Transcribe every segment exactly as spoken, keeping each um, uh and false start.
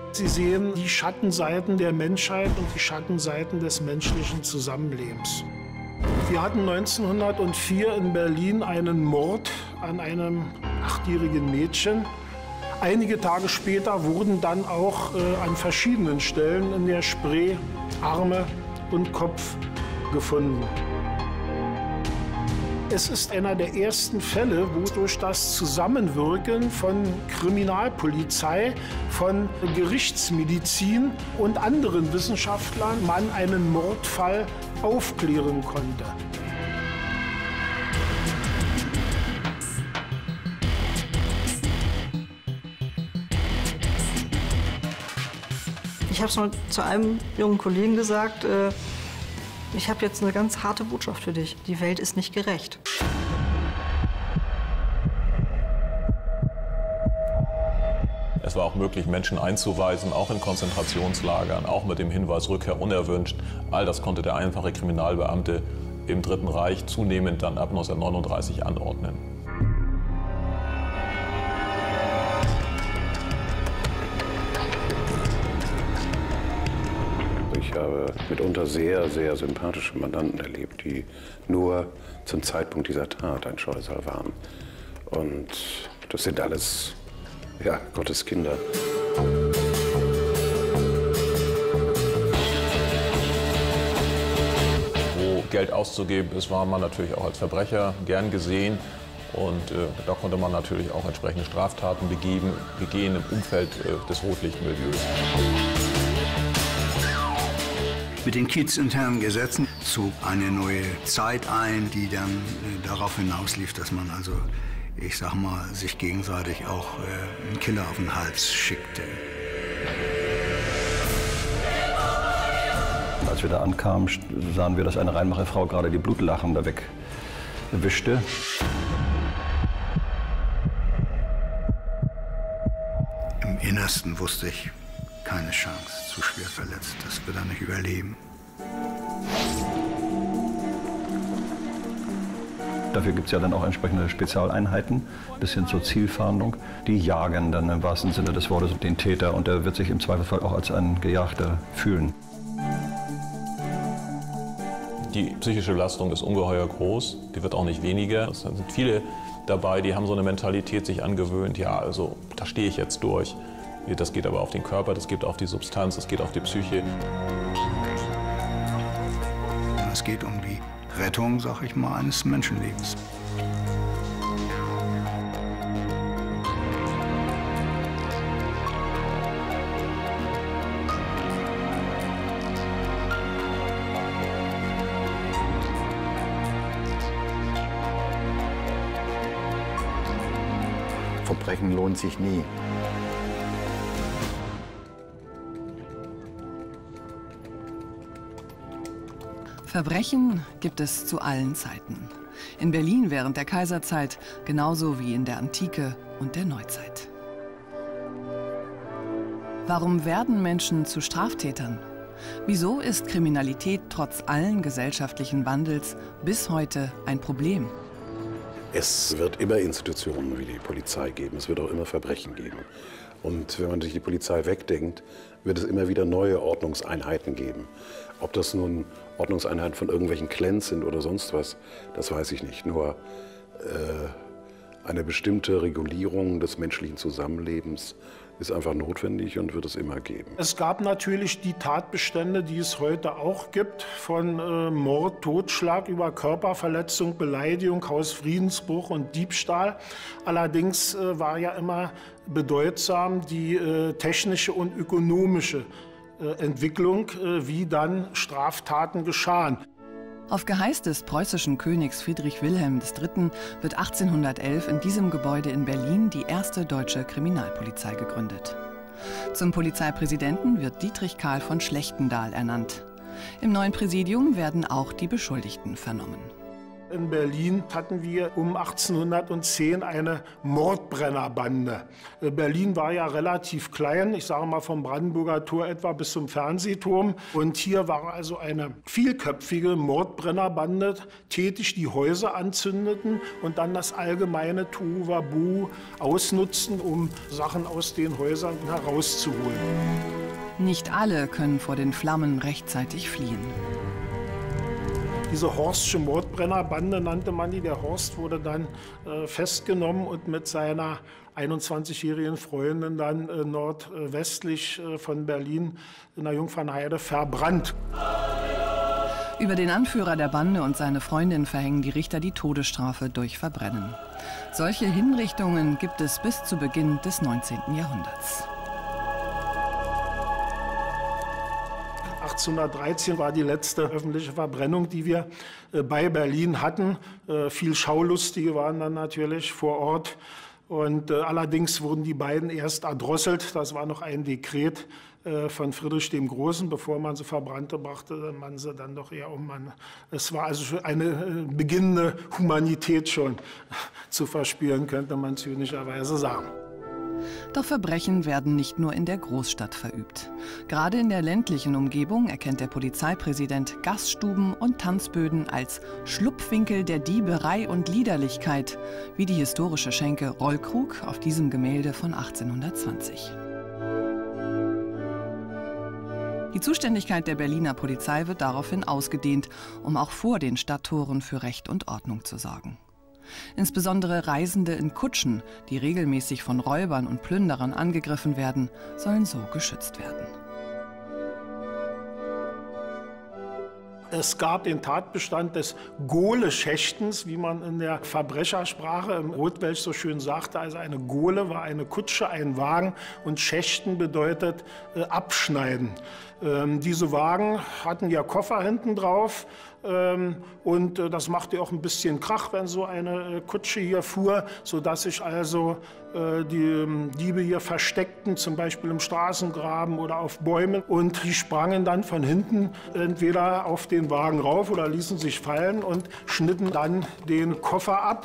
Sie sehen die Schattenseiten der Menschheit und die Schattenseiten des menschlichen Zusammenlebens. Wir hatten neunzehnhundertvier in Berlin einen Mord an einem achtjährigen Mädchen. Einige Tage später wurden dann auch äh, an verschiedenen Stellen in der Spree Arme und Kopf gefunden. Es ist einer der ersten Fälle, wo durch das Zusammenwirken von Kriminalpolizei, von Gerichtsmedizin und anderen Wissenschaftlern man einen Mordfall aufklären konnte. Ich habe es mal zu einem jungen Kollegen gesagt, äh, ich habe jetzt eine ganz harte Botschaft für dich. Die Welt ist nicht gerecht. Es war auch möglich, Menschen einzuweisen, auch in Konzentrationslagern, auch mit dem Hinweis Rückkehr unerwünscht. All das konnte der einfache Kriminalbeamte im Dritten Reich zunehmend dann ab neunzehnhundertneununddreißig anordnen. Ich habe mitunter sehr, sehr sympathische Mandanten erlebt, die nur zum Zeitpunkt dieser Tat ein Scheusal waren. Und das sind alles, ja, Gottes Kinder. Wo Geld auszugeben ist, war man natürlich auch als Verbrecher gern gesehen. Und äh, da konnte man natürlich auch entsprechende Straftaten begeben, begehen im Umfeld äh, des Rotlichtmilieus. Mit den kiezinterne Gesetzen zog eine neue Zeit ein, die dann äh, darauf hinauslief, dass man also, ich sag mal, sich gegenseitig auch äh, einen Killer auf den Hals schickte. Als wir da ankamen, sahen wir, dass eine Rheinmacher-Frau gerade die Blutlachen da wegwischte. Im Innersten wusste ich, keine Chance, zu schwer verletzt, das wird er nicht überleben. Dafür gibt es ja dann auch entsprechende Spezialeinheiten, bis hin zur Zielfahndung. Die jagen dann im wahrsten Sinne des Wortes den Täter und der wird sich im Zweifelsfall auch als ein Gejagter fühlen. Die psychische Belastung ist ungeheuer groß, die wird auch nicht weniger. Es sind viele dabei, die haben so eine Mentalität sich angewöhnt, ja, also da stehe ich jetzt durch. Das geht aber auf den Körper, das geht auf die Substanz, das geht auf die Psyche. Es geht um die Rettung, sag ich mal, eines Menschenlebens. Verbrechen lohnt sich nie. Verbrechen gibt es zu allen Zeiten. In Berlin während der Kaiserzeit, genauso wie in der Antike und der Neuzeit. Warum werden Menschen zu Straftätern? Wieso ist Kriminalität trotz allen gesellschaftlichen Wandels bis heute ein Problem? Es wird immer Institutionen wie die Polizei geben, es wird auch immer Verbrechen geben. Und wenn man sich die Polizei wegdenkt, wird es immer wieder neue Ordnungseinheiten geben. Ob das nun Ordnungseinheiten von irgendwelchen Clans sind oder sonst was, das weiß ich nicht. Nur äh, eine bestimmte Regulierung des menschlichen Zusammenlebens ist einfach notwendig und wird es immer geben. Es gab natürlich die Tatbestände, die es heute auch gibt, von äh, Mord, Totschlag über Körperverletzung, Beleidigung, Hausfriedensbruch und Diebstahl. Allerdings äh, war ja immer bedeutsam die äh, technische und ökonomische äh, Entwicklung, äh, wie dann Straftaten geschahen. Auf Geheiß des preußischen Königs Friedrich Wilhelm der Dritte. wird achtzehnhundertelf in diesem Gebäude in Berlin die erste deutsche Kriminalpolizei gegründet. Zum Polizeipräsidenten wird Dietrich Karl von Schlechtendahl ernannt. Im neuen Präsidium werden auch die Beschuldigten vernommen. In Berlin hatten wir um achtzehnhundertzehn eine Mordbrennerbande. Berlin war ja relativ klein, ich sage mal vom Brandenburger Tor etwa bis zum Fernsehturm. Und hier war also eine vielköpfige Mordbrennerbande tätig, die Häuser anzündeten und dann das allgemeine Tohuwabohu ausnutzten, um Sachen aus den Häusern herauszuholen. Nicht alle können vor den Flammen rechtzeitig fliehen. Diese Horstsche Mordbrennerbande nannte man die. Der Horst wurde dann äh, festgenommen und mit seiner einundzwanzigjährigen Freundin dann äh, nordwestlich äh, von Berlin in der Jungfernheide verbrannt. Über den Anführer der Bande und seine Freundin verhängen die Richter die Todesstrafe durch Verbrennen. Solche Hinrichtungen gibt es bis zu Beginn des neunzehnten Jahrhunderts. achtzehnhundertdreizehn war die letzte öffentliche Verbrennung, die wir bei Berlin hatten. Viel Schaulustige waren dann natürlich vor Ort. Und allerdings wurden die beiden erst erdrosselt. Das war noch ein Dekret von Friedrich dem Großen. Bevor man sie verbrannte, brachte man sie dann doch eher um. Es war also eine beginnende Humanität schon zu verspüren, könnte man zynischerweise sagen. Doch Verbrechen werden nicht nur in der Großstadt verübt. Gerade in der ländlichen Umgebung erkennt der Polizeipräsident Gaststuben und Tanzböden als Schlupfwinkel der Dieberei und Liederlichkeit, wie die historische Schenke Rollkrug auf diesem Gemälde von achtzehnhundertzwanzig. Die Zuständigkeit der Berliner Polizei wird daraufhin ausgedehnt, um auch vor den Stadttoren für Recht und Ordnung zu sorgen. Insbesondere Reisende in Kutschen, die regelmäßig von Räubern und Plünderern angegriffen werden, sollen so geschützt werden. Es gab den Tatbestand des Gole-Schächtens, wie man in der Verbrechersprache im Rotwelsch so schön sagte. Also eine Gole war eine Kutsche, ein Wagen, und Schächten bedeutet äh, abschneiden. Ähm, diese Wagen hatten ja Koffer hinten drauf. Ähm, und äh, das machte auch ein bisschen Krach, wenn so eine äh, Kutsche hier fuhr, sodass sich also äh, die ähm, Diebe hier versteckten, zum Beispiel im Straßengraben oder auf Bäumen. Und die sprangen dann von hinten entweder auf den Wagen rauf oder ließen sich fallen und schnitten dann den Koffer ab.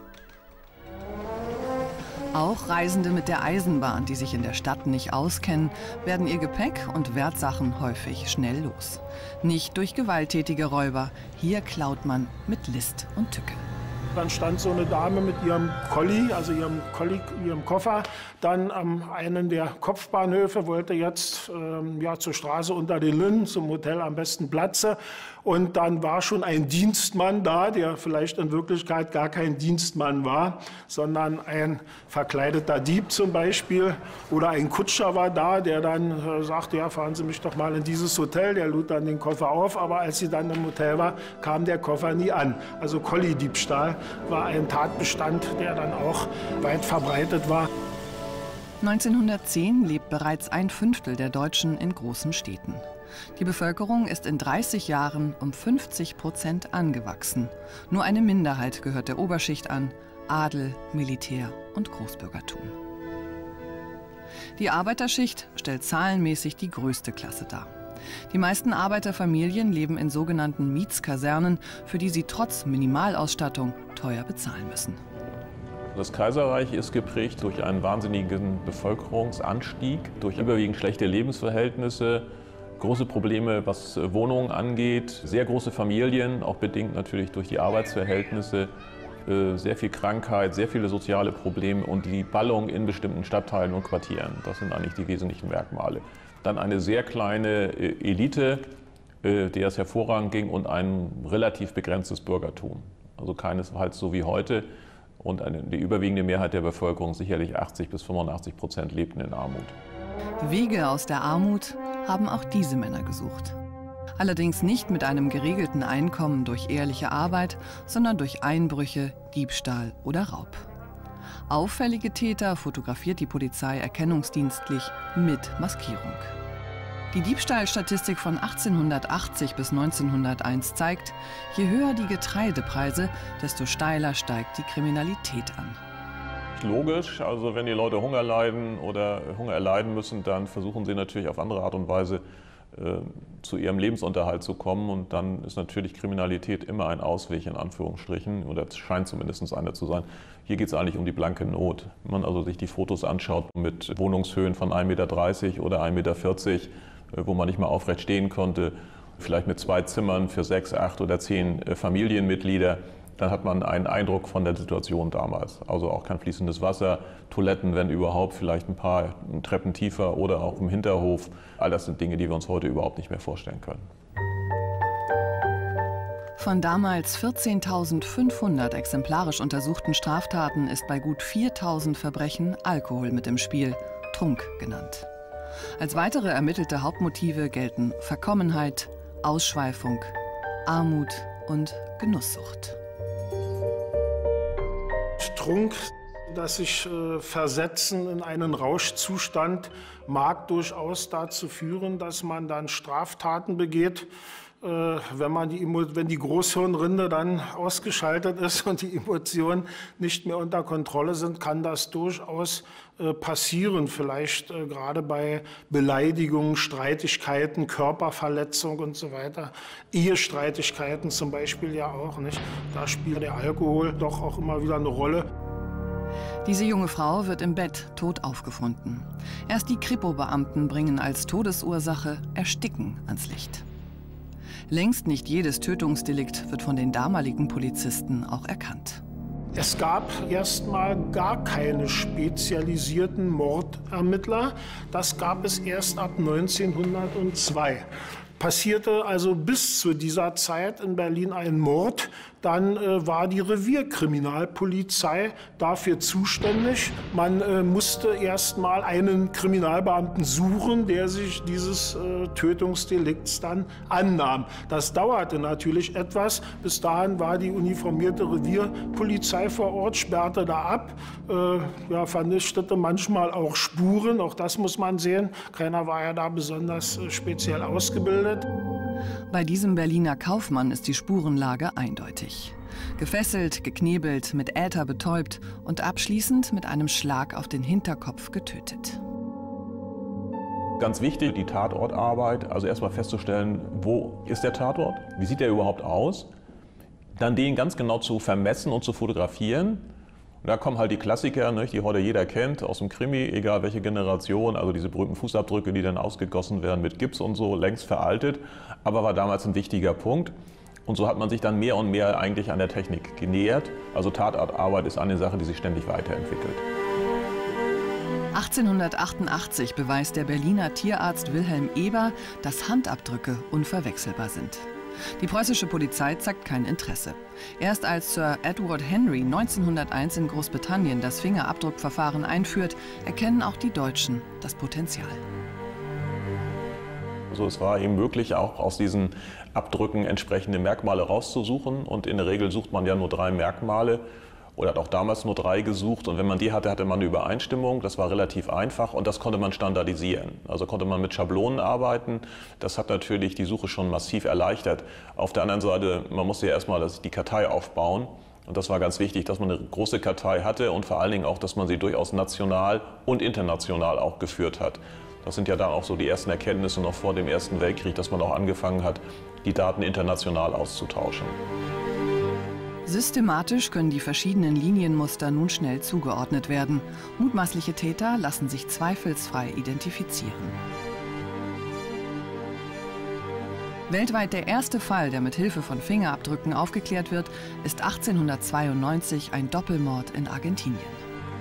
Auch Reisende mit der Eisenbahn, die sich in der Stadt nicht auskennen, werden ihr Gepäck und Wertsachen häufig schnell los. Nicht durch gewalttätige Räuber, hier klaut man mit List und Tücke. Dann stand so eine Dame mit ihrem Kolli, also ihrem, Kolli, ihrem Koffer, dann an einem der Kopfbahnhöfe, wollte jetzt ähm, ja, zur Straße unter den Linden, zum Hotel am besten Platze. Und dann war schon ein Dienstmann da, der vielleicht in Wirklichkeit gar kein Dienstmann war, sondern ein verkleideter Dieb zum Beispiel. Oder ein Kutscher war da, der dann äh, sagte, ja, fahren Sie mich doch mal in dieses Hotel. Der lud dann den Koffer auf, aber als sie dann im Hotel war, kam der Koffer nie an. Also Kolli-Diebstahl war ein Tatbestand, der dann auch weit verbreitet war. neunzehnhundertzehn lebt bereits ein Fünftel der Deutschen in großen Städten. Die Bevölkerung ist in dreißig Jahren um fünfzig Prozent angewachsen. Nur eine Minderheit gehört der Oberschicht an: Adel, Militär und Großbürgertum. Die Arbeiterschicht stellt zahlenmäßig die größte Klasse dar. Die meisten Arbeiterfamilien leben in sogenannten Mietskasernen, für die sie trotz Minimalausstattung teuer bezahlen müssen. Das Kaiserreich ist geprägt durch einen wahnsinnigen Bevölkerungsanstieg, durch überwiegend schlechte Lebensverhältnisse, große Probleme, was Wohnungen angeht, sehr große Familien, auch bedingt natürlich durch die Arbeitsverhältnisse, sehr viel Krankheit, sehr viele soziale Probleme und die Ballung in bestimmten Stadtteilen und Quartieren. Das sind eigentlich die wesentlichen Merkmale. Dann eine sehr kleine Elite, der es hervorragend ging, und ein relativ begrenztes Bürgertum. Also keinesfalls so wie heute. Und eine, die überwiegende Mehrheit der Bevölkerung, sicherlich achtzig bis fünfundachtzig Prozent, lebten in Armut. Wege aus der Armut haben auch diese Männer gesucht. Allerdings nicht mit einem geregelten Einkommen durch ehrliche Arbeit, sondern durch Einbrüche, Diebstahl oder Raub. Auffällige Täter fotografiert die Polizei erkennungsdienstlich mit Maskierung. Die Diebstahlstatistik von achtzehnhundertachtzig bis neunzehnhunderteins zeigt, je höher die Getreidepreise, desto steiler steigt die Kriminalität an. Logisch, also wenn die Leute Hunger leiden oder Hunger erleiden müssen, dann versuchen sie natürlich auf andere Art und Weise äh, zu ihrem Lebensunterhalt zu kommen. Und dann ist natürlich Kriminalität immer ein Ausweg, in Anführungsstrichen, oder es scheint zumindest einer zu sein. Hier geht es eigentlich um die blanke Not. Wenn man also sich die Fotos anschaut mit Wohnungshöhen von ein Meter dreißig oder ein Meter vierzig, wo man nicht mal aufrecht stehen konnte, vielleicht mit zwei Zimmern für sechs, acht oder zehn Familienmitglieder, dann hat man einen Eindruck von der Situation damals. Also auch kein fließendes Wasser, Toiletten, wenn überhaupt, vielleicht ein paar Treppen tiefer oder auch im Hinterhof. All das sind Dinge, die wir uns heute überhaupt nicht mehr vorstellen können. Von damals vierzehntausendfünfhundert exemplarisch untersuchten Straftaten ist bei gut viertausend Verbrechen Alkohol mit im Spiel, Trunk genannt. Als weitere ermittelte Hauptmotive gelten Verkommenheit, Ausschweifung, Armut und Genusssucht. Trunk, das sich äh, Versetzen in einen Rauschzustand, mag durchaus dazu führen, dass man dann Straftaten begeht. Äh, wenn, man die, wenn die Großhirnrinde dann ausgeschaltet ist und die Emotionen nicht mehr unter Kontrolle sind, kann das durchaus äh, passieren. Vielleicht äh, gerade bei Beleidigungen, Streitigkeiten, Körperverletzung und so weiter. Ehestreitigkeiten zum Beispiel ja auch, nicht? Da spielt der Alkohol doch auch immer wieder eine Rolle. Diese junge Frau wird im Bett tot aufgefunden. Erst die Kripo-Beamten bringen als Todesursache Ersticken ans Licht. Längst nicht jedes Tötungsdelikt wird von den damaligen Polizisten auch erkannt. Es gab erstmal gar keine spezialisierten Mordermittler. Das gab es erst ab neunzehnhundertzwei. Passierte also bis zu dieser Zeit in Berlin ein Mord, dann äh, war die Revierkriminalpolizei dafür zuständig. Man äh, musste erst mal einen Kriminalbeamten suchen, der sich dieses äh, Tötungsdelikts dann annahm. Das dauerte natürlich etwas. Bis dahin war die uniformierte Revierpolizei vor Ort, sperrte da ab, äh, ja, vernichtete manchmal auch Spuren. Auch das muss man sehen. Keiner war ja da besonders äh, speziell ausgebildet. Bei diesem Berliner Kaufmann ist die Spurenlage eindeutig. Gefesselt, geknebelt, mit Äther betäubt und abschließend mit einem Schlag auf den Hinterkopf getötet. Ganz wichtig, die Tatortarbeit, also erstmal festzustellen, wo ist der Tatort, wie sieht der überhaupt aus, dann den ganz genau zu vermessen und zu fotografieren. Und da kommen halt die Klassiker, nicht, die heute jeder kennt, aus dem Krimi, egal welche Generation, also diese berühmten Fußabdrücke, die dann ausgegossen werden mit Gips und so, längst veraltet, aber war damals ein wichtiger Punkt. Und so hat man sich dann mehr und mehr eigentlich an der Technik genähert. Also Tatortarbeit ist eine Sache, die sich ständig weiterentwickelt. achtzehnhundertachtundachtzig beweist der Berliner Tierarzt Wilhelm Eber, dass Handabdrücke unverwechselbar sind. Die preußische Polizei zeigt kein Interesse. Erst als Sir Edward Henry neunzehnhunderteins in Großbritannien das Fingerabdruckverfahren einführt, erkennen auch die Deutschen das Potenzial. Also es war eben möglich, auch aus diesen Abdrücken entsprechende Merkmale rauszusuchen. Und in der Regel sucht man ja nur drei Merkmale. Oder hat auch damals nur drei gesucht. Und wenn man die hatte, hatte man eine Übereinstimmung. Das war relativ einfach und das konnte man standardisieren. Also konnte man mit Schablonen arbeiten. Das hat natürlich die Suche schon massiv erleichtert. Auf der anderen Seite, man musste ja erstmal die Kartei aufbauen. Und das war ganz wichtig, dass man eine große Kartei hatte und vor allen Dingen auch, dass man sie durchaus national und international auch geführt hat. Das sind ja dann auch so die ersten Erkenntnisse noch vor dem Ersten Weltkrieg, dass man auch angefangen hat, die Daten international auszutauschen. Systematisch können die verschiedenen Linienmuster nun schnell zugeordnet werden. Mutmaßliche Täter lassen sich zweifelsfrei identifizieren. Weltweit der erste Fall, der mit Hilfe von Fingerabdrücken aufgeklärt wird, ist achtzehnhundertzweiundneunzig ein Doppelmord in Argentinien.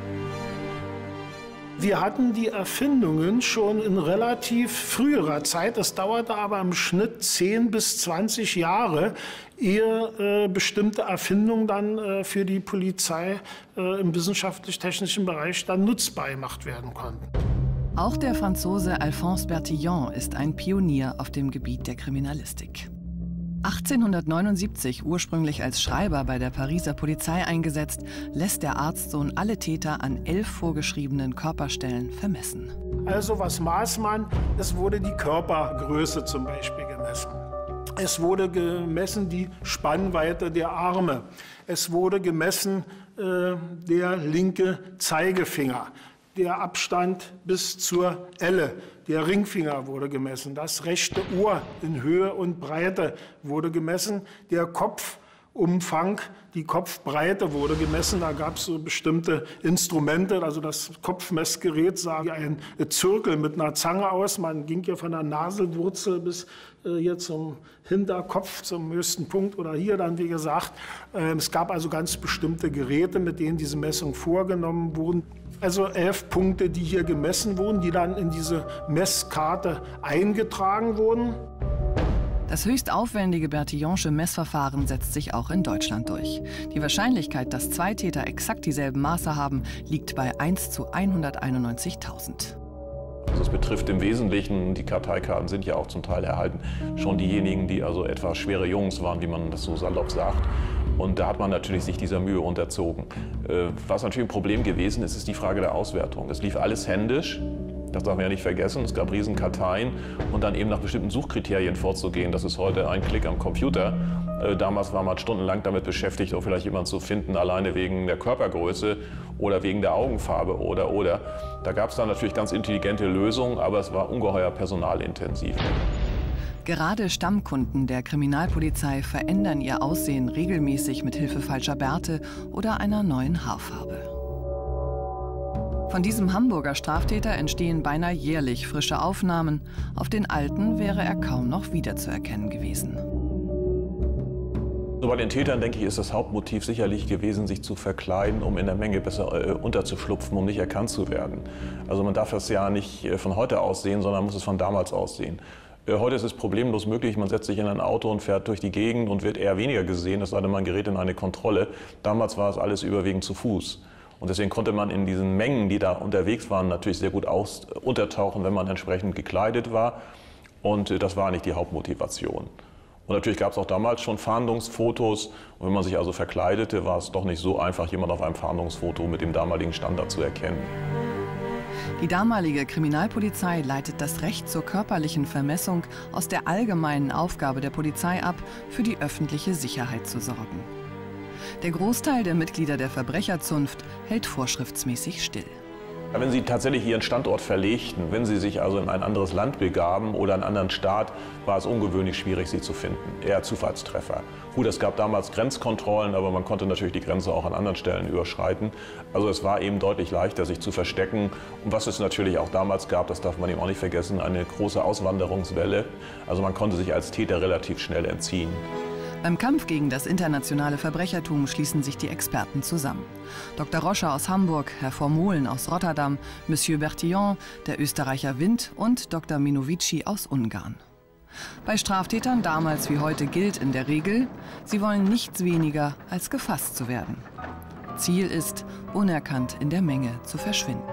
Wir hatten die Erfindungen schon in relativ früherer Zeit. Es dauerte aber im Schnitt zehn bis zwanzig Jahre, ehe äh, bestimmte Erfindungen dann äh, für die Polizei äh, im wissenschaftlich-technischen Bereich dann nutzbar gemacht werden konnten. Auch der Franzose Alphonse Bertillon ist ein Pionier auf dem Gebiet der Kriminalistik. achtzehnhundertneunundsiebzig, ursprünglich als Schreiber bei der Pariser Polizei eingesetzt, lässt der Arztsohn alle Täter an elf vorgeschriebenen Körperstellen vermessen. Also was maß man? Es wurde die Körpergröße zum Beispiel gemessen. Es wurde gemessen die Spannweite der Arme. Es wurde gemessen äh, der linke Zeigefinger. Der Abstand bis zur Elle, der Ringfinger wurde gemessen. Das rechte Ohr in Höhe und Breite wurde gemessen. Der Kopfumfang, die Kopfbreite wurde gemessen. Da gab es so bestimmte Instrumente. Also das Kopfmessgerät sah wie ein Zirkel mit einer Zange aus. Man ging ja von der Nasenwurzel bis äh, hier zum Hinterkopf, zum höchsten Punkt oder hier dann, wie gesagt. Äh, es gab also ganz bestimmte Geräte, mit denen diese Messungen vorgenommen wurden. Also elf Punkte, die hier gemessen wurden, die dann in diese Messkarte eingetragen wurden. Das höchst aufwendige Bertillonsche Messverfahren setzt sich auch in Deutschland durch. Die Wahrscheinlichkeit, dass zwei Täter exakt dieselben Maße haben, liegt bei eins zu hunderteinundneunzigtausend. Also es betrifft im Wesentlichen, die Karteikarten sind ja auch zum Teil erhalten, schon diejenigen, die also etwas schwere Jungs waren, wie man das so salopp sagt. Und da hat man natürlich sich dieser Mühe unterzogen. Was natürlich ein Problem gewesen ist, ist die Frage der Auswertung. Es lief alles händisch, das darf man ja nicht vergessen. Es gab riesen Karteien und dann eben nach bestimmten Suchkriterien vorzugehen. Das ist heute ein Klick am Computer. Damals war man stundenlang damit beschäftigt, auch vielleicht jemanden zu finden, alleine wegen der Körpergröße oder wegen der Augenfarbe oder oder. Da gab es dann natürlich ganz intelligente Lösungen, aber es war ungeheuer personalintensiv. Gerade Stammkunden der Kriminalpolizei verändern ihr Aussehen regelmäßig mit Hilfe falscher Bärte oder einer neuen Haarfarbe. Von diesem Hamburger Straftäter entstehen beinahe jährlich frische Aufnahmen. Auf den alten wäre er kaum noch wiederzuerkennen gewesen. So bei den Tätern, denke ich, ist das Hauptmotiv sicherlich gewesen, sich zu verkleiden, um in der Menge besser äh, unterzuschlupfen, um nicht erkannt zu werden. Also man darf das ja nicht äh, von heute aussehen, sondern muss es von damals aussehen. Äh, heute ist es problemlos möglich, man setzt sich in ein Auto und fährt durch die Gegend und wird eher weniger gesehen, es sei denn, man gerät in eine Kontrolle. Damals war es alles überwiegend zu Fuß. Und deswegen konnte man in diesen Mengen, die da unterwegs waren, natürlich sehr gut aus, untertauchen, wenn man entsprechend gekleidet war. Und äh, das war nicht die Hauptmotivation. Und natürlich gab es auch damals schon Fahndungsfotos. Und wenn man sich also verkleidete, war es doch nicht so einfach, jemand auf einem Fahndungsfoto mit dem damaligen Standard zu erkennen. Die damalige Kriminalpolizei leitet das Recht zur körperlichen Vermessung aus der allgemeinen Aufgabe der Polizei ab, für die öffentliche Sicherheit zu sorgen. Der Großteil der Mitglieder der Verbrecherzunft hält vorschriftsmäßig still. Wenn Sie tatsächlich Ihren Standort verlegten, wenn Sie sich also in ein anderes Land begaben oder einen anderen Staat, war es ungewöhnlich schwierig, Sie zu finden. Eher Zufallstreffer. Gut, es gab damals Grenzkontrollen, aber man konnte natürlich die Grenze auch an anderen Stellen überschreiten. Also es war eben deutlich leichter, sich zu verstecken. Und was es natürlich auch damals gab, das darf man eben auch nicht vergessen, eine große Auswanderungswelle. Also man konnte sich als Täter relativ schnell entziehen. Beim Kampf gegen das internationale Verbrechertum schließen sich die Experten zusammen. Doktor Roscher aus Hamburg, Herr Vermohlen aus Rotterdam, Monsieur Bertillon, der Österreicher Wind und Doktor Minovici aus Ungarn. Bei Straftätern damals wie heute gilt in der Regel, sie wollen nichts weniger als gefasst zu werden. Ziel ist, unerkannt in der Menge zu verschwinden.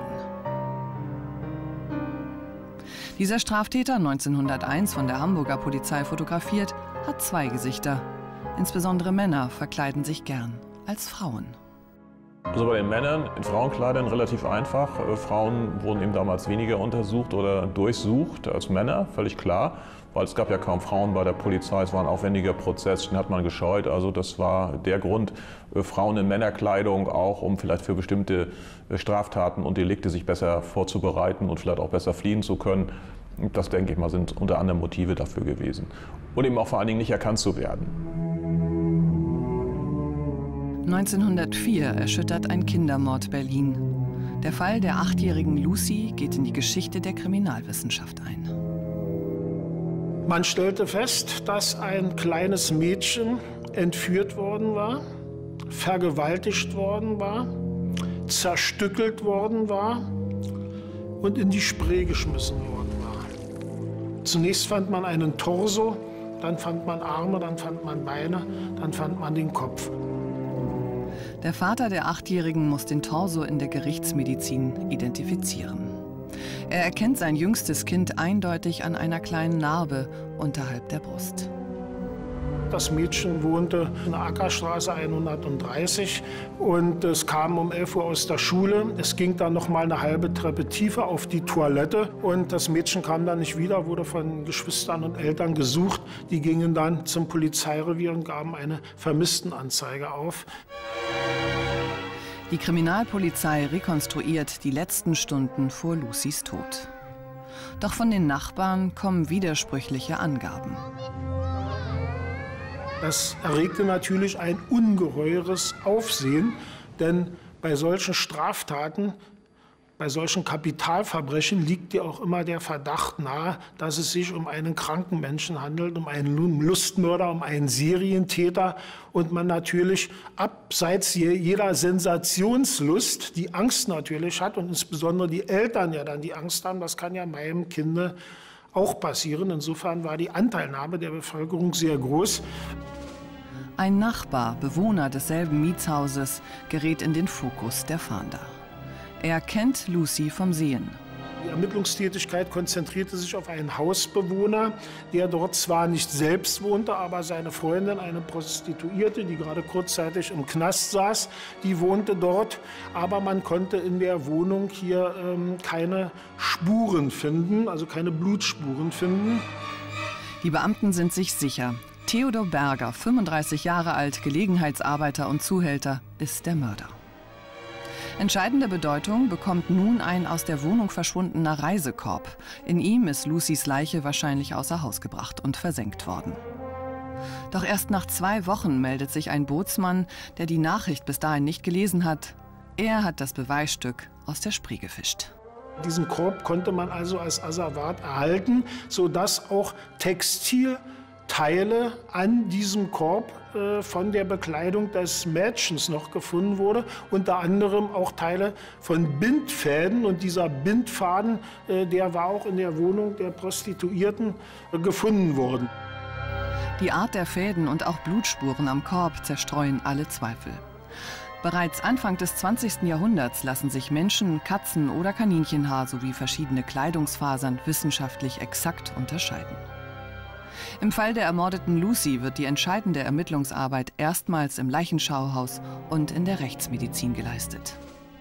Dieser Straftäter, neunzehnhunderteins von der Hamburger Polizei fotografiert, hat zwei Gesichter. Insbesondere Männer verkleiden sich gern als Frauen. Also bei den Männern in Frauenkleidern relativ einfach. Frauen wurden eben damals weniger untersucht oder durchsucht als Männer, völlig klar. Weil es gab ja kaum Frauen bei der Polizei, es war ein aufwendiger Prozess, den hat man gescheut. Also das war der Grund, Frauen in Männerkleidung auch, um vielleicht für bestimmte Straftaten und Delikte sich besser vorzubereiten und vielleicht auch besser fliehen zu können. Das, denke ich mal, sind unter anderem Motive dafür gewesen. Und eben auch vor allen Dingen nicht erkannt zu werden. neunzehnhundertvier erschüttert ein Kindermord Berlin. Der Fall der achtjährigen Lucy geht in die Geschichte der Kriminalwissenschaft ein. Man stellte fest, dass ein kleines Mädchen entführt worden war, vergewaltigt worden war, zerstückelt worden war und in die Spree geschmissen worden war. Zunächst fand man einen Torso, dann fand man Arme, dann fand man Beine, dann fand man den Kopf. Der Vater der Achtjährigen muss den Torso in der Gerichtsmedizin identifizieren. Er erkennt sein jüngstes Kind eindeutig an einer kleinen Narbe unterhalb der Brust. Das Mädchen wohnte in der Ackerstraße hundertdreißig und es kam um elf Uhr aus der Schule. Es ging dann noch mal eine halbe Treppe tiefer auf die Toilette und das Mädchen kam dann nicht wieder, wurde von Geschwistern und Eltern gesucht. Die gingen dann zum Polizeirevier und gaben eine Vermisstenanzeige auf. Die Kriminalpolizei rekonstruiert die letzten Stunden vor Lucys Tod. Doch von den Nachbarn kommen widersprüchliche Angaben. Das erregte natürlich ein ungeheures Aufsehen, denn bei solchen Straftaten, bei solchen Kapitalverbrechen liegt ja auch immer der Verdacht nahe, dass es sich um einen kranken Menschen handelt, um einen Lustmörder, um einen Serientäter und man natürlich abseits jeder Sensationslust die Angst natürlich hat und insbesondere die Eltern ja dann die Angst haben, das kann ja meinem Kind auch passieren. Insofern war die Anteilnahme der Bevölkerung sehr groß. Ein Nachbar, Bewohner desselben Mietshauses, gerät in den Fokus der Fahnder. Er kennt Lucy vom Sehen. Die Ermittlungstätigkeit konzentrierte sich auf einen Hausbewohner, der dort zwar nicht selbst wohnte, aber seine Freundin, eine Prostituierte, die gerade kurzzeitig im Knast saß, die wohnte dort. Aber man konnte in der Wohnung hier ähm, keine Spuren finden, also keine Blutspuren finden. Die Beamten sind sich sicher. Theodor Berger, fünfunddreißig Jahre alt, Gelegenheitsarbeiter und Zuhälter, ist der Mörder. Entscheidende Bedeutung bekommt nun ein aus der Wohnung verschwundener Reisekorb. In ihm ist Lucys Leiche wahrscheinlich außer Haus gebracht und versenkt worden. Doch erst nach zwei Wochen meldet sich ein Bootsmann, der die Nachricht bis dahin nicht gelesen hat. Er hat das Beweisstück aus der Spree gefischt. Diesen Korb konnte man also als Asservat erhalten, sodass auch Textilteile an diesem Korb äh, von der Bekleidung des Mädchens noch gefunden wurde. Unter anderem auch Teile von Bindfäden. Und dieser Bindfaden, äh, der war auch in der Wohnung der Prostituierten äh, gefunden worden. Die Art der Fäden und auch Blutspuren am Korb zerstreuen alle Zweifel. Bereits Anfang des zwanzigsten Jahrhunderts lassen sich Menschen-, Katzen- oder Kaninchenhaar sowie verschiedene Kleidungsfasern wissenschaftlich exakt unterscheiden. Im Fall der ermordeten Lucy wird die entscheidende Ermittlungsarbeit erstmals im Leichenschauhaus und in der Rechtsmedizin geleistet.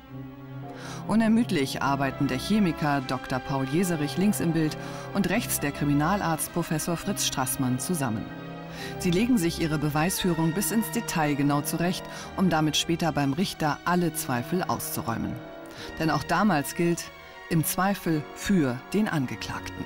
Unermüdlich arbeiten der Chemiker Doktor Paul Jeserich links im Bild und rechts der Kriminalarzt Professor Fritz Straßmann zusammen. Sie legen sich ihre Beweisführung bis ins Detail genau zurecht, um damit später beim Richter alle Zweifel auszuräumen. Denn auch damals gilt, im Zweifel für den Angeklagten.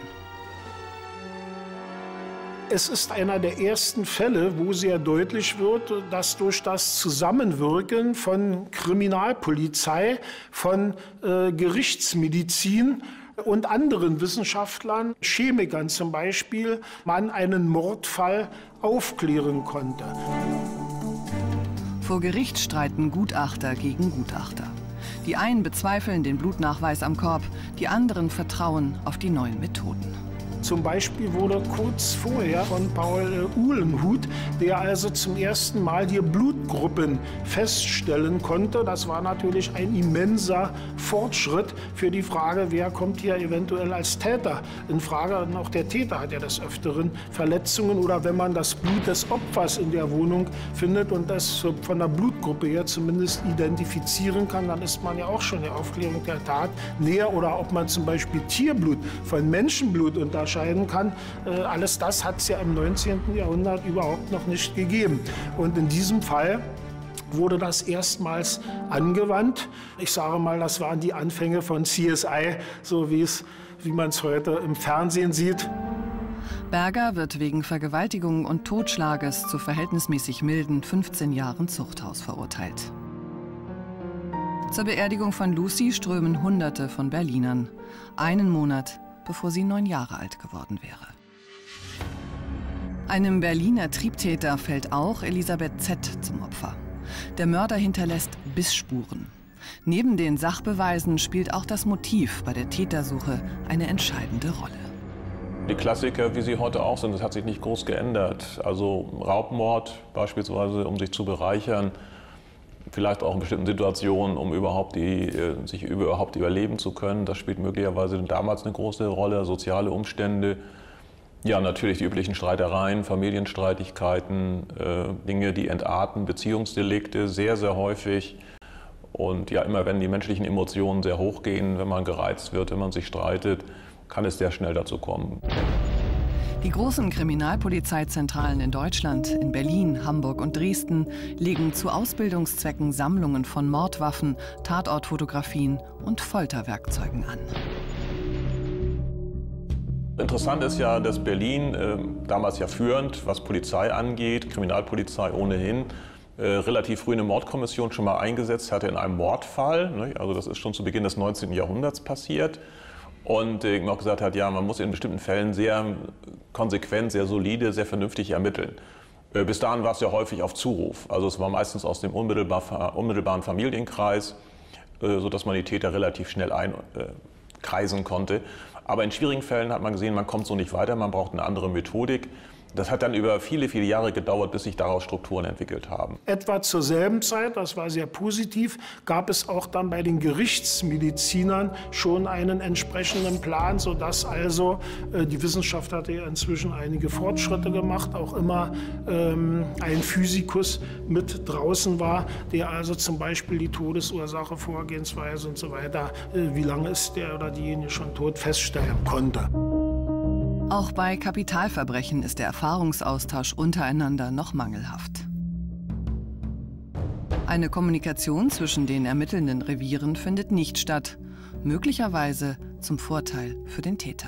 Es ist einer der ersten Fälle, wo sehr deutlich wird, dass durch das Zusammenwirken von Kriminalpolizei, von äh, Gerichtsmedizin und anderen Wissenschaftlern, Chemikern zum Beispiel, man einen Mordfall aufklären konnte. Vor Gericht streiten Gutachter gegen Gutachter. Die einen bezweifeln den Blutnachweis am Korb, die anderen vertrauen auf die neuen Methoden. Zum Beispiel wurde kurz vorher von Paul Uhlenhuth, der also zum ersten Mal hier Blutgruppen feststellen konnte. Das war natürlich ein immenser Fortschritt für die Frage, wer kommt hier eventuell als Täter in Frage. Und auch der Täter hat ja des Öfteren Verletzungen. Oder wenn man das Blut des Opfers in der Wohnung findet und das von der Blutgruppe her zumindest identifizieren kann, dann ist man ja auch schon der Aufklärung der Tat näher. Oder ob man zum Beispiel Tierblut von Menschenblut unterscheidet kann. Alles das hat es ja im neunzehnten Jahrhundert überhaupt noch nicht gegeben. Und in diesem Fall wurde das erstmals angewandt. Ich sage mal, das waren die Anfänge von C S I, so wie es, wie man es heute im Fernsehen sieht. Berger wird wegen Vergewaltigung und Totschlages zu verhältnismäßig milden fünfzehn Jahren Zuchthaus verurteilt. Zur Beerdigung von Lucy strömen Hunderte von Berlinern. Einen Monat bevor sie neun Jahre alt geworden wäre. Einem Berliner Triebtäter fällt auch Elisabeth Z. zum Opfer. Der Mörder hinterlässt Bissspuren. Neben den Sachbeweisen spielt auch das Motiv bei der Tätersuche eine entscheidende Rolle. Die Klassiker, wie sie heute auch sind, das hat sich nicht groß geändert. Also Raubmord beispielsweise, um sich zu bereichern, vielleicht auch in bestimmten Situationen, um überhaupt die, sich überhaupt überleben zu können. Das spielt möglicherweise damals eine große Rolle, soziale Umstände. Ja, natürlich die üblichen Streitereien, Familienstreitigkeiten, äh, Dinge, die entarten, Beziehungsdelikte, sehr, sehr häufig. Und ja, immer wenn die menschlichen Emotionen sehr hoch gehen, wenn man gereizt wird, wenn man sich streitet, kann es sehr schnell dazu kommen. Die großen Kriminalpolizeizentralen in Deutschland, in Berlin, Hamburg und Dresden, legen zu Ausbildungszwecken Sammlungen von Mordwaffen, Tatortfotografien und Folterwerkzeugen an. Interessant ist ja, dass Berlin, äh, damals ja führend, was Polizei angeht, Kriminalpolizei ohnehin, äh, relativ früh eine Mordkommission schon mal eingesetzt hatte in einem Mordfall. Ne? Also das ist schon zu Beginn des neunzehnten Jahrhunderts passiert. Und äh, auch gesagt hat, ja, man muss in bestimmten Fällen sehr konsequent, sehr solide, sehr vernünftig ermitteln. Äh, bis dahin war es ja häufig auf Zuruf. Also es war meistens aus dem unmittelbar, unmittelbaren Familienkreis, äh, sodass man die Täter relativ schnell einkreisen äh, konnte. Aber in schwierigen Fällen hat man gesehen, man kommt so nicht weiter, man braucht eine andere Methodik. Das hat dann über viele, viele Jahre gedauert, bis sich daraus Strukturen entwickelt haben. Etwa zur selben Zeit, das war sehr positiv, gab es auch dann bei den Gerichtsmedizinern schon einen entsprechenden Plan, sodass also äh, die Wissenschaft hatte ja inzwischen einige Fortschritte gemacht, auch immer ähm, ein Physikus mit draußen war, der also zum Beispiel die Todesursache, Vorgehensweise und so weiter, äh, wie lange ist der oder diejenige schon tot, feststellen konnte. Auch bei Kapitalverbrechen ist der Erfahrungsaustausch untereinander noch mangelhaft. Eine Kommunikation zwischen den ermittelnden Revieren findet nicht statt, möglicherweise zum Vorteil für den Täter.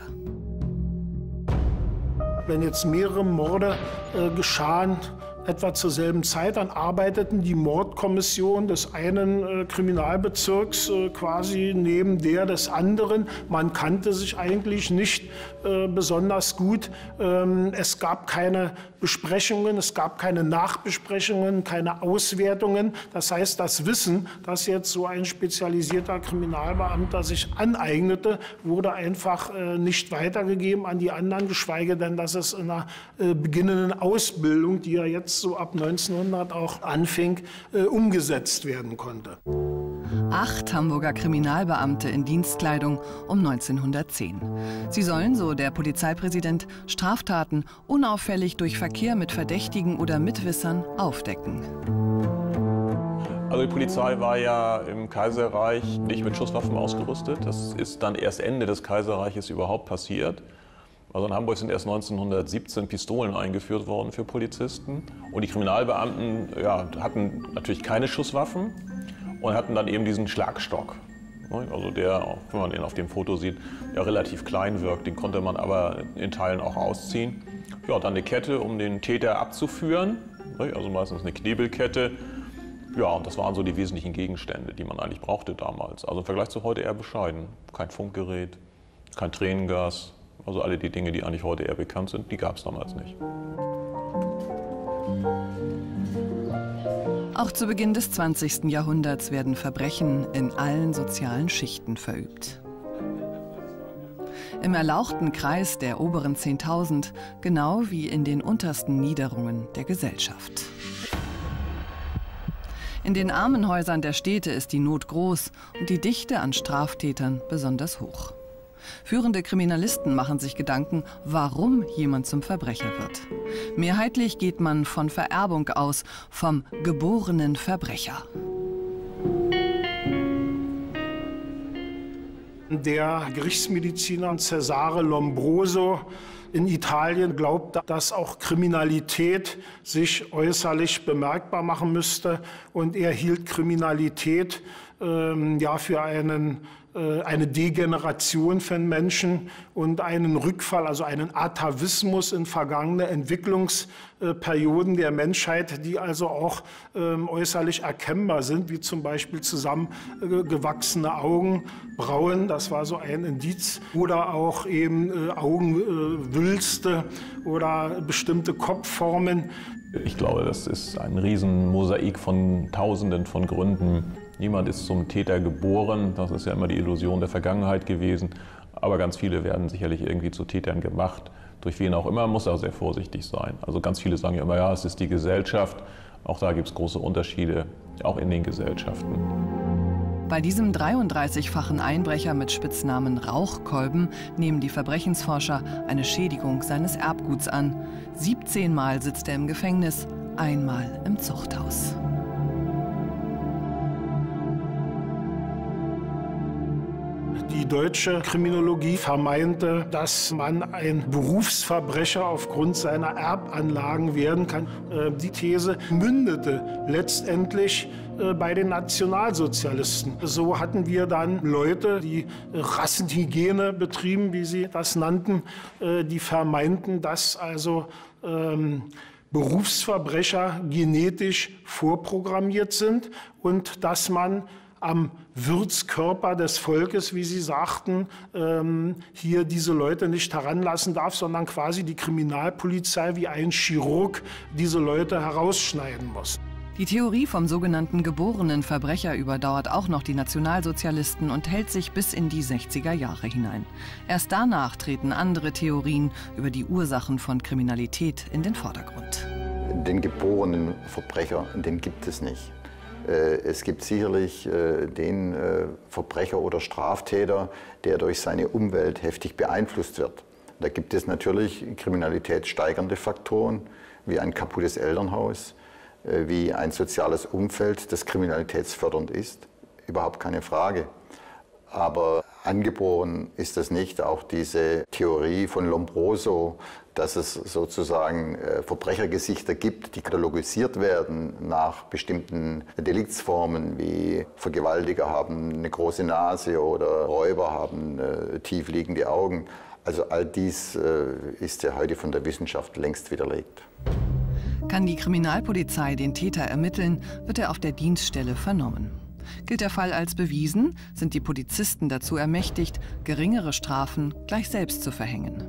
Wenn jetzt mehrere Morde äh, geschahen, etwa zur selben Zeit, dann arbeiteten die Mordkommissionen des einen äh, Kriminalbezirks äh, quasi neben der des anderen. Man kannte sich eigentlich nicht äh, besonders gut. Ähm, es gab keine Besprechungen, es gab keine Nachbesprechungen, keine Auswertungen. Das heißt, das Wissen, das jetzt so ein spezialisierter Kriminalbeamter sich aneignete, wurde einfach äh, nicht weitergegeben an die anderen, geschweige denn, dass es in einer äh, beginnenden Ausbildung, die ja jetzt so ab neunzehnhundert auch anfing, äh, umgesetzt werden konnte. Acht Hamburger Kriminalbeamte in Dienstkleidung um neunzehnhundertzehn. Sie sollen, so der Polizeipräsident, Straftaten unauffällig durch Verkehr mit Verdächtigen oder Mitwissern aufdecken. Also die Polizei war ja im Kaiserreich nicht mit Schusswaffen ausgerüstet. Das ist dann erst Ende des Kaiserreiches überhaupt passiert. Also in Hamburg sind erst neunzehnhundertsiebzehn Pistolen eingeführt worden für Polizisten. Und die Kriminalbeamten ja, hatten natürlich keine Schusswaffen und hatten dann eben diesen Schlagstock. Also der, wenn man den auf dem Foto sieht, ja relativ klein wirkt. Den konnte man aber in Teilen auch ausziehen. Ja, dann eine Kette, um den Täter abzuführen. Also meistens eine Knebelkette. Ja, und das waren so die wesentlichen Gegenstände, die man eigentlich brauchte damals. Also im Vergleich zu heute eher bescheiden. Kein Funkgerät, kein Tränengas. Also alle die Dinge, die eigentlich heute eher bekannt sind, die gab es damals nicht. Auch zu Beginn des zwanzigsten Jahrhunderts werden Verbrechen in allen sozialen Schichten verübt. Im erlauchten Kreis der oberen zehntausend, genau wie in den untersten Niederungen der Gesellschaft. In den Armenhäusern der Städte ist die Not groß und die Dichte an Straftätern besonders hoch. Führende Kriminalisten machen sich Gedanken, warum jemand zum Verbrecher wird. Mehrheitlich geht man von Vererbung aus, vom geborenen Verbrecher. Der Gerichtsmediziner Cesare Lombroso in Italien glaubt, dass auch Kriminalität sich äußerlich bemerkbar machen müsste. Und er hielt Kriminalität ähm, ja, für einen eine Degeneration von Menschen und einen Rückfall, also einen Atavismus in vergangene Entwicklungsperioden der Menschheit, die also auch äußerlich erkennbar sind, wie zum Beispiel zusammengewachsene Augenbrauen, das war so ein Indiz, oder auch eben Augenwülste oder bestimmte Kopfformen. Ich glaube, das ist ein Riesenmosaik von Tausenden von Gründen. Niemand ist zum Täter geboren, das ist ja immer die Illusion der Vergangenheit gewesen. Aber ganz viele werden sicherlich irgendwie zu Tätern gemacht. Durch wen auch immer, man muss auch sehr vorsichtig sein. Also ganz viele sagen ja immer, ja, es ist die Gesellschaft. Auch da gibt es große Unterschiede, auch in den Gesellschaften. Bei diesem dreiunddreißigfachen Einbrecher mit Spitznamen Rauchkolben nehmen die Verbrechensforscher eine Schädigung seines Erbguts an. siebzehn Mal sitzt er im Gefängnis, einmal im Zuchthaus. Die Die deutsche Kriminologie vermeinte, dass man ein Berufsverbrecher aufgrund seiner Erbanlagen werden kann. Die These mündete letztendlich bei den Nationalsozialisten. So hatten wir dann Leute, die Rassenhygiene betrieben, wie sie das nannten, die vermeinten, dass also ähm, Berufsverbrecher genetisch vorprogrammiert sind und dass man am Wirtskörper des Volkes, wie Sie sagten, ähm, hier diese Leute nicht heranlassen darf, sondern quasi die Kriminalpolizei wie ein Chirurg diese Leute herausschneiden muss. Die Theorie vom sogenannten geborenen Verbrecher überdauert auch noch die Nationalsozialisten und hält sich bis in die sechziger Jahre hinein. Erst danach treten andere Theorien über die Ursachen von Kriminalität in den Vordergrund. Den geborenen Verbrecher, den gibt es nicht. Es gibt sicherlich den Verbrecher oder Straftäter, der durch seine Umwelt heftig beeinflusst wird. Da gibt es natürlich kriminalitätssteigernde Faktoren, wie ein kaputtes Elternhaus, wie ein soziales Umfeld, das kriminalitätsfördernd ist. Überhaupt keine Frage. Aber angeboren ist das nicht. Auch diese Theorie von Lombroso, dass es sozusagen Verbrechergesichter gibt, die katalogisiert werden nach bestimmten Deliktsformen, wie Vergewaltiger haben eine große Nase oder Räuber haben tiefliegende Augen. Also all dies ist ja heute von der Wissenschaft längst widerlegt. Kann die Kriminalpolizei den Täter ermitteln, wird er auf der Dienststelle vernommen. Gilt der Fall als bewiesen, sind die Polizisten dazu ermächtigt, geringere Strafen gleich selbst zu verhängen.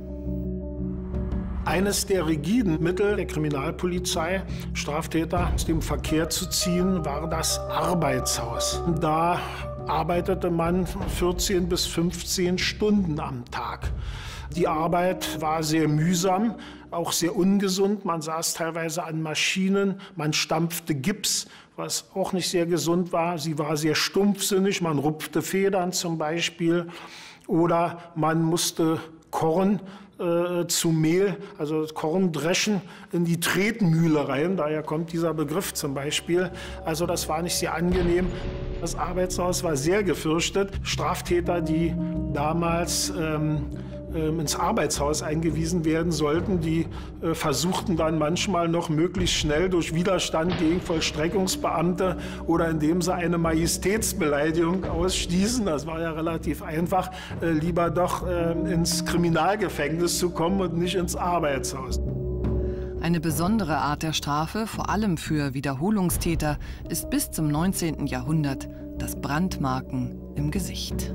Eines der rigiden Mittel der Kriminalpolizei, Straftäter aus dem Verkehr zu ziehen, war das Arbeitshaus. Da arbeitete man vierzehn bis fünfzehn Stunden am Tag. Die Arbeit war sehr mühsam, auch sehr ungesund. Man saß teilweise an Maschinen, man stampfte Gips, was auch nicht sehr gesund war. Sie war sehr stumpfsinnig, man rupfte Federn zum Beispiel. Oder man musste Korn äh, zu Mehl, also Korn dreschen, in die Tretmühle rein. Daher kommt dieser Begriff zum Beispiel. Also das war nicht sehr angenehm. Das Arbeitshaus war sehr gefürchtet. Straftäter, die damals ähm, ins Arbeitshaus eingewiesen werden sollten, die äh, versuchten dann manchmal noch möglichst schnell durch Widerstand gegen Vollstreckungsbeamte oder indem sie eine Majestätsbeleidigung ausstießen, das war ja relativ einfach, äh, lieber doch äh, ins Kriminalgefängnis zu kommen und nicht ins Arbeitshaus. Eine besondere Art der Strafe, vor allem für Wiederholungstäter, ist bis zum neunzehnten Jahrhundert das Brandmarken im Gesicht.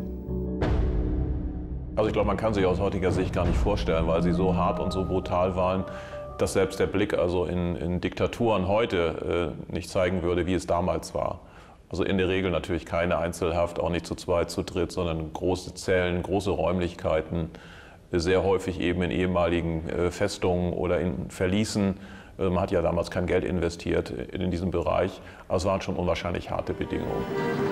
Also ich glaube, man kann sich aus heutiger Sicht gar nicht vorstellen, weil sie so hart und so brutal waren, dass selbst der Blick also in, in Diktaturen heute äh, nicht zeigen würde, wie es damals war. Also in der Regel natürlich keine Einzelhaft, auch nicht zu zweit, zu dritt, sondern große Zellen, große Räumlichkeiten, sehr häufig eben in ehemaligen äh, Festungen oder in Verließen. Äh, man hat ja damals kein Geld investiert in, in diesem Bereich, aber es waren schon unwahrscheinlich harte Bedingungen.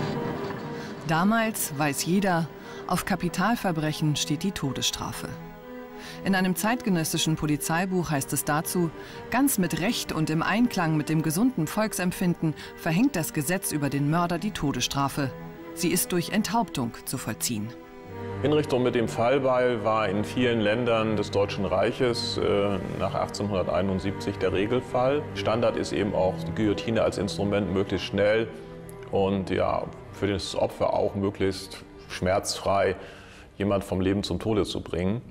Damals weiß jeder, auf Kapitalverbrechen steht die Todesstrafe. In einem zeitgenössischen Polizeibuch heißt es dazu, ganz mit Recht und im Einklang mit dem gesunden Volksempfinden verhängt das Gesetz über den Mörder die Todesstrafe. Sie ist durch Enthauptung zu vollziehen. Hinrichtung mit dem Fallbeil war in vielen Ländern des Deutschen Reiches äh, nach achtzehnhunderteinundsiebzig der Regelfall. Standard ist eben auch die Guillotine als Instrument möglichst schnell und ja, für das Opfer auch möglichst schmerzfrei jemand vom Leben zum Tode zu bringen.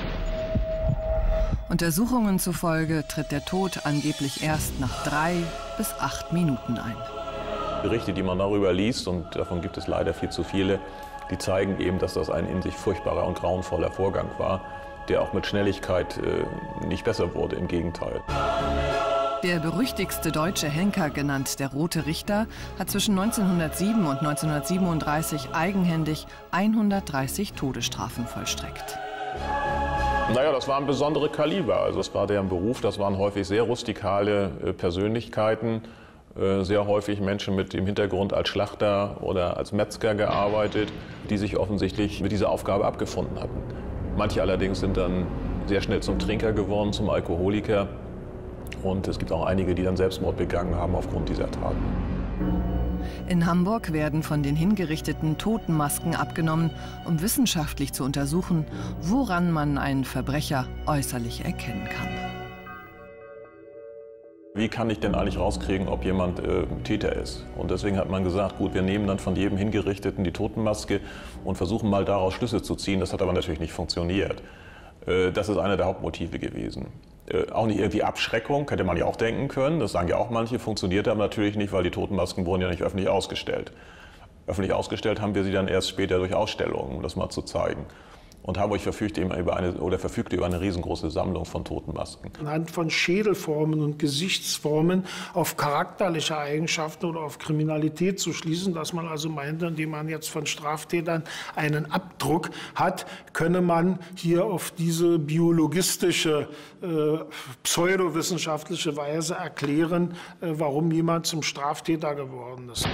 Untersuchungen zufolge tritt der Tod angeblich erst nach drei bis acht Minuten ein. Berichte, die man darüber liest, und davon gibt es leider viel zu viele, die zeigen eben, dass das ein in sich furchtbarer und grauenvoller Vorgang war, der auch mit Schnelligkeit äh, nicht besser wurde, im Gegenteil. Der berüchtigste deutsche Henker, genannt der Rote Richter, hat zwischen neunzehnhundertsieben und neunzehnhundertsiebenunddreißig eigenhändig hundertdreißig Todesstrafen vollstreckt. Naja, das waren besondere Kaliber. Also es war deren Beruf, das waren häufig sehr rustikale äh, Persönlichkeiten, äh, sehr häufig Menschen mit dem Hintergrund als Schlachter oder als Metzger gearbeitet, die sich offensichtlich mit dieser Aufgabe abgefunden hatten. Manche allerdings sind dann sehr schnell zum Trinker geworden, zum Alkoholiker. Und es gibt auch einige, die dann Selbstmord begangen haben aufgrund dieser Taten. In Hamburg werden von den Hingerichteten Totenmasken abgenommen, um wissenschaftlich zu untersuchen, woran man einen Verbrecher äußerlich erkennen kann. Wie kann ich denn eigentlich rauskriegen, ob jemand äh, Täter ist? Und deswegen hat man gesagt, gut, wir nehmen dann von jedem Hingerichteten die Totenmaske und versuchen mal daraus Schlüsse zu ziehen. Das hat aber natürlich nicht funktioniert. Äh, das ist einer der Hauptmotive gewesen. Äh, auch nicht irgendwie Abschreckung, hätte man ja auch denken können. Das sagen ja auch manche, funktioniert aber natürlich nicht, weil die Totenmasken wurden ja nicht öffentlich ausgestellt. Öffentlich ausgestellt haben wir sie dann erst später durch Ausstellungen, um das mal zu zeigen. Und Hamburg verfügte über eine, oder verfügte über eine riesengroße Sammlung von Totenmasken. Anhand von Schädelformen und Gesichtsformen auf charakterliche Eigenschaften oder auf Kriminalität zu schließen, dass man also meinte, indem man jetzt von Straftätern einen Abdruck hat, könne man hier auf diese biologistische, äh, pseudowissenschaftliche Weise erklären, äh, warum jemand zum Straftäter geworden ist.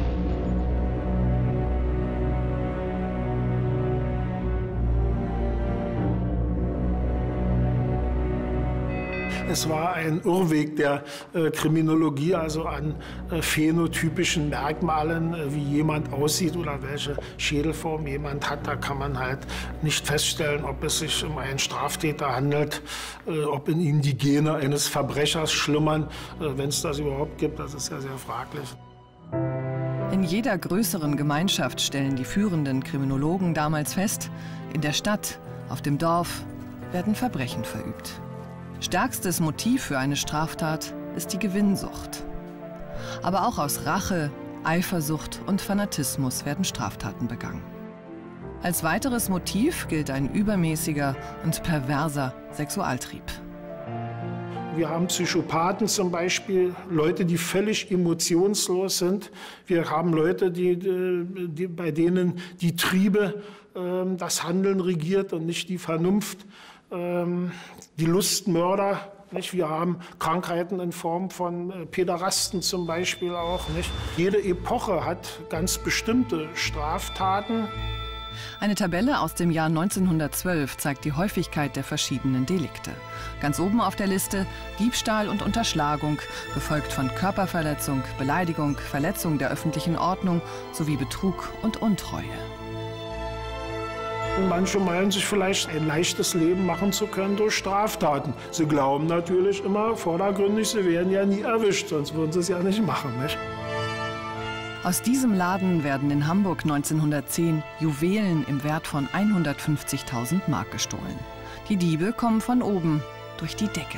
Es war ein Irrweg der äh, Kriminologie, also an äh, phänotypischen Merkmalen, äh, wie jemand aussieht oder welche Schädelform jemand hat. Da kann man halt nicht feststellen, ob es sich um einen Straftäter handelt, äh, ob in ihm die Gene eines Verbrechers schlummern, äh, wenn es das überhaupt gibt. Das ist ja sehr fraglich. In jeder größeren Gemeinschaft stellen die führenden Kriminologen damals fest, in der Stadt, auf dem Dorf werden Verbrechen verübt. Stärkstes Motiv für eine Straftat ist die Gewinnsucht. Aber auch aus Rache, Eifersucht und Fanatismus werden Straftaten begangen. Als weiteres Motiv gilt ein übermäßiger und perverser Sexualtrieb. Wir haben Psychopathen zum Beispiel, Leute, die völlig emotionslos sind. Wir haben Leute, die, die, bei denen die Triebe äh, das Handeln regiert und nicht die Vernunft. Die Lustmörder, nicht? Wir haben Krankheiten in Form von äh, Päderasten zum Beispiel auch. Nicht? Jede Epoche hat ganz bestimmte Straftaten. Eine Tabelle aus dem Jahr neunzehnhundertzwölf zeigt die Häufigkeit der verschiedenen Delikte. Ganz oben auf der Liste Diebstahl und Unterschlagung, gefolgt von Körperverletzung, Beleidigung, Verletzung der öffentlichen Ordnung sowie Betrug und Untreue. Manche meinen sich vielleicht ein leichtes Leben machen zu können durch Straftaten. Sie glauben natürlich immer vordergründig, sie werden ja nie erwischt, sonst würden sie es ja nicht machen. Nicht? Aus diesem Laden werden in Hamburg neunzehnhundertzehn Juwelen im Wert von hundertfünfzigtausend Mark gestohlen. Die Diebe kommen von oben durch die Decke.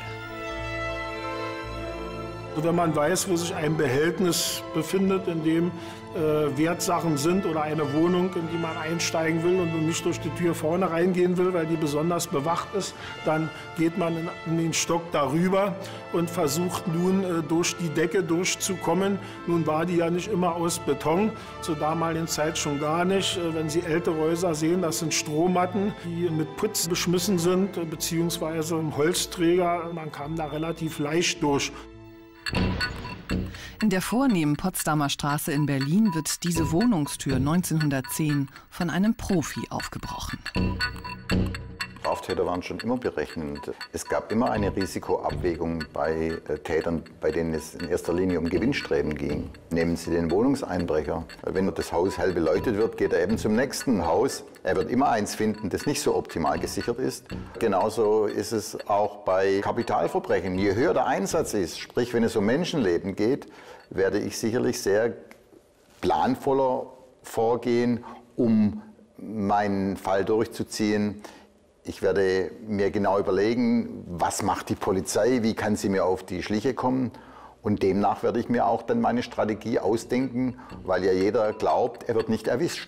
Wenn man weiß, wo sich ein Behältnis befindet, in dem äh, Wertsachen sind oder eine Wohnung, in die man einsteigen will und nicht durch die Tür vorne reingehen will, weil die besonders bewacht ist, dann geht man in, in den Stock darüber und versucht nun äh, durch die Decke durchzukommen. Nun war die ja nicht immer aus Beton, zur damaligen Zeit schon gar nicht. Äh, wenn Sie ältere Häuser sehen, das sind Strohmatten, die mit Putz beschmissen sind, äh, beziehungsweise im Holzträger. Man kam da relativ leicht durch. In der vornehmen Potsdamer Straße in Berlin wird diese Wohnungstür neunzehnhundertzehn von einem Profi aufgebrochen. Straftäter waren schon immer berechnend. Es gab immer eine Risikoabwägung bei äh, Tätern, bei denen es in erster Linie um Gewinnstreben ging. Nehmen Sie den Wohnungseinbrecher. Wenn das Haus hell beleuchtet wird, geht er eben zum nächsten Haus. Er wird immer eins finden, das nicht so optimal gesichert ist. Genauso ist es auch bei Kapitalverbrechen. Je höher der Einsatz ist, sprich wenn es um Menschenleben geht, werde ich sicherlich sehr planvoller vorgehen, um meinen Fall durchzuziehen. Ich werde mir genau überlegen, was macht die Polizei, wie kann sie mir auf die Schliche kommen. Und demnach werde ich mir auch dann meine Strategie ausdenken, weil ja jeder glaubt, er wird nicht erwischt.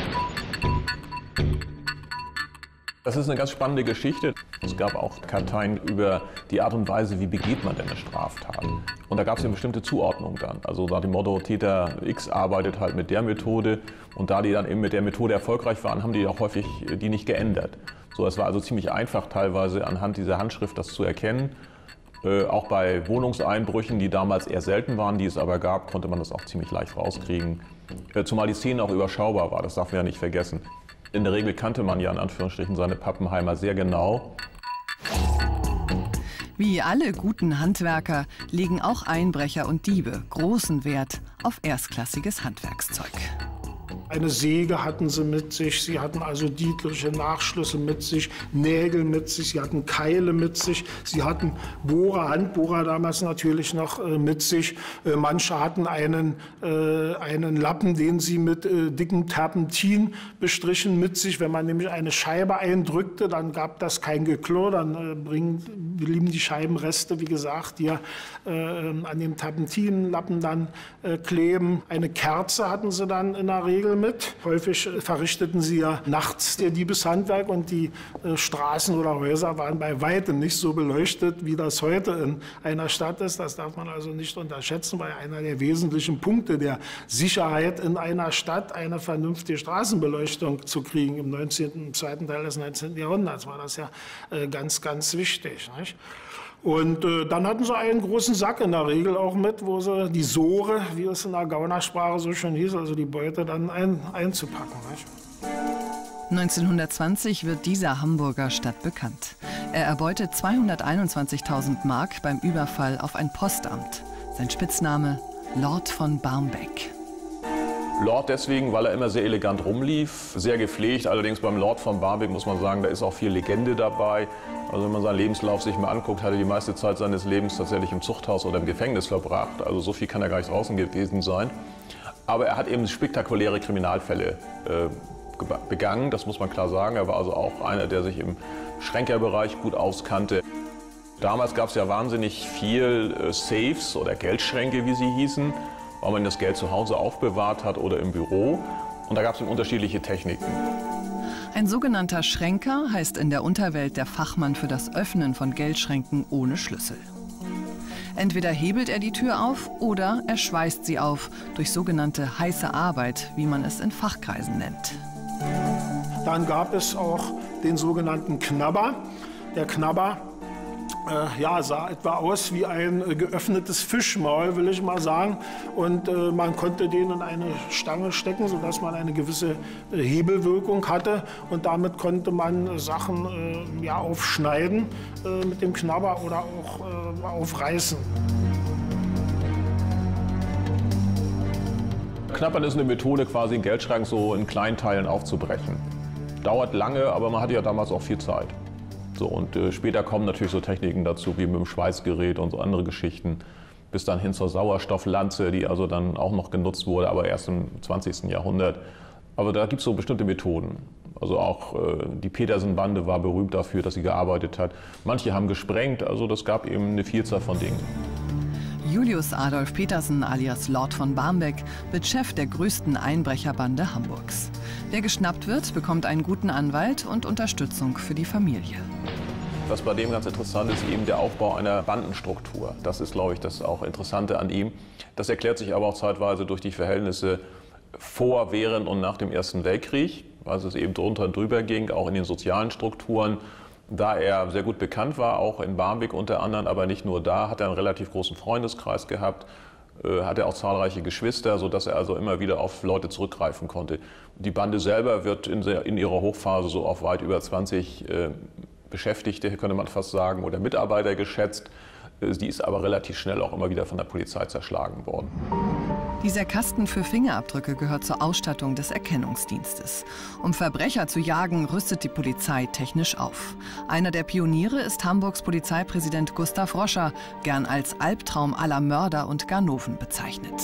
Das ist eine ganz spannende Geschichte. Es gab auch Karteien über die Art und Weise, wie begeht man denn eine Straftat. Und da gab es eine bestimmte Zuordnung dann. Also nach dem Motto, Täter X arbeitet halt mit der Methode. Und da die dann eben mit der Methode erfolgreich waren, haben die auch häufig die nicht geändert. So, es war also ziemlich einfach teilweise anhand dieser Handschrift das zu erkennen. Äh, auch bei Wohnungseinbrüchen, die damals eher selten waren, die es aber gab, konnte man das auch ziemlich leicht rauskriegen. Äh, zumal die Szene auch überschaubar war, das darf man ja nicht vergessen. In der Regel kannte man ja in Anführungsstrichen seine Pappenheimer sehr genau. Wie alle guten Handwerker legen auch Einbrecher und Diebe großen Wert auf erstklassiges Handwerkszeug. Eine Säge hatten sie mit sich, sie hatten also dietliche Nachschlüsse mit sich, Nägel mit sich, sie hatten Keile mit sich, sie hatten Bohrer, Handbohrer damals natürlich noch äh, mit sich. Äh, manche hatten einen, äh, einen Lappen, den sie mit äh, dickem Terpentin bestrichen mit sich. Wenn man nämlich eine Scheibe eindrückte, dann gab das kein Geklirr, dann äh, bringen, blieben die Scheibenreste, wie gesagt, hier äh, an dem Terpentinlappen dann äh, kleben. Eine Kerze hatten sie dann in der Regel mit. Häufig verrichteten sie ja nachts ihr Diebeshandwerk und die äh, Straßen oder Häuser waren bei weitem nicht so beleuchtet, wie das heute in einer Stadt ist. Das darf man also nicht unterschätzen, weil einer der wesentlichen Punkte der Sicherheit in einer Stadt eine vernünftige Straßenbeleuchtung zu kriegen. Im neunzehnten, im zweiten Teil des neunzehnten Jahrhunderts war das ja äh, ganz, ganz wichtig, nicht? Und äh, dann hatten sie einen großen Sack in der Regel auch mit, wo sie die Sohre, wie es in der Gaunersprache so schön hieß, also die Beute dann ein, einzupacken. Nicht? neunzehnhundertzwanzig wird dieser Hamburger stadtbekannt. Er erbeutet zweihunderteinundzwanzigtausend Mark beim Überfall auf ein Postamt. Sein Spitzname Lord von Barmbek. Lord deswegen, weil er immer sehr elegant rumlief, sehr gepflegt. Allerdings beim Lord von Barmbek muss man sagen, da ist auch viel Legende dabei. Also wenn man seinen Lebenslauf sich mal anguckt, hat er die meiste Zeit seines Lebens tatsächlich im Zuchthaus oder im Gefängnis verbracht. Also so viel kann er gar nicht draußen gewesen sein. Aber er hat eben spektakuläre Kriminalfälle äh, begangen, das muss man klar sagen. Er war also auch einer, der sich im Schränkerbereich gut auskannte. Damals gab es ja wahnsinnig viel äh, Safes oder Geldschränke, wie sie hießen, weil man das Geld zu Hause aufbewahrt hat oder im Büro. Und da gab es unterschiedliche Techniken. Ein sogenannter Schränker heißt in der Unterwelt der Fachmann für das Öffnen von Geldschränken ohne Schlüssel. Entweder hebelt er die Tür auf oder er schweißt sie auf durch sogenannte heiße Arbeit, wie man es in Fachkreisen nennt. Dann gab es auch den sogenannten Knabber. Der Knabber Äh, ja, sah etwa aus wie ein äh, geöffnetes Fischmaul, will ich mal sagen. Und äh, man konnte den in eine Stange stecken, sodass man eine gewisse äh, Hebelwirkung hatte. Und damit konnte man äh, Sachen äh, ja, aufschneiden äh, mit dem Knabber oder auch äh, aufreißen. Knabbern ist eine Methode, quasi einen Geldschrank so in kleinen Teilen aufzubrechen. Dauert lange, aber man hatte ja damals auch viel Zeit. So, und äh, später kommen natürlich so Techniken dazu, wie mit dem Schweißgerät und so andere Geschichten, bis dann hin zur Sauerstofflanze, die also dann auch noch genutzt wurde, aber erst im zwanzigsten Jahrhundert. Aber da gibt es so bestimmte Methoden. Also auch äh, die Petersen-Bande war berühmt dafür, dass sie gearbeitet hat. Manche haben gesprengt, also das gab eben eine Vielzahl von Dingen. Julius Adolf Petersen alias Lord von Barmbek wird Chef der größten Einbrecherbande Hamburgs. Wer geschnappt wird, bekommt einen guten Anwalt und Unterstützung für die Familie. Was bei dem ganz interessant ist, eben der Aufbau einer Bandenstruktur. Das ist, glaube ich, das auch Interessante an ihm. Das erklärt sich aber auch zeitweise durch die Verhältnisse vor, während und nach dem Ersten Weltkrieg, als es eben drunter und drüber ging, auch in den sozialen Strukturen. Da er sehr gut bekannt war, auch in Barmbek unter anderem, aber nicht nur da, hat er einen relativ großen Freundeskreis gehabt, äh, hat er auch zahlreiche Geschwister, sodass er also immer wieder auf Leute zurückgreifen konnte. Die Bande selber wird in, sehr, in ihrer Hochphase so auf weit über zwanzig äh, Beschäftigte, könnte man fast sagen, oder Mitarbeiter geschätzt. Äh, die ist aber relativ schnell auch immer wieder von der Polizei zerschlagen worden. Dieser Kasten für Fingerabdrücke gehört zur Ausstattung des Erkennungsdienstes. Um Verbrecher zu jagen, rüstet die Polizei technisch auf. Einer der Pioniere ist Hamburgs Polizeipräsident Gustav Roscher, gern als Albtraum aller Mörder und Ganoven bezeichnet.